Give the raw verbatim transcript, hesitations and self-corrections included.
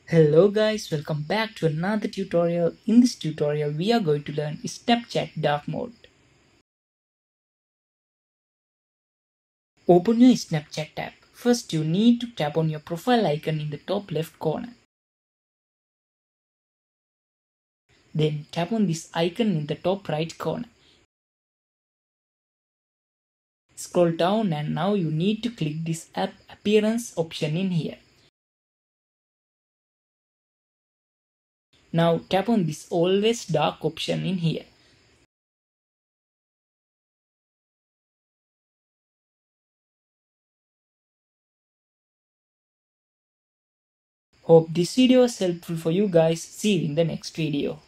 Hello guys, welcome back to another tutorial. In this tutorial we are going to learn Snapchat dark mode. Open your Snapchat tab. First you need to tap on your profile icon in the top left corner. Then tap on this icon in the top right corner. Scroll down and now you need to click this app appearance option in here. Now tap on this always dark option in here. Hope this video was helpful for you guys. See you in the next video.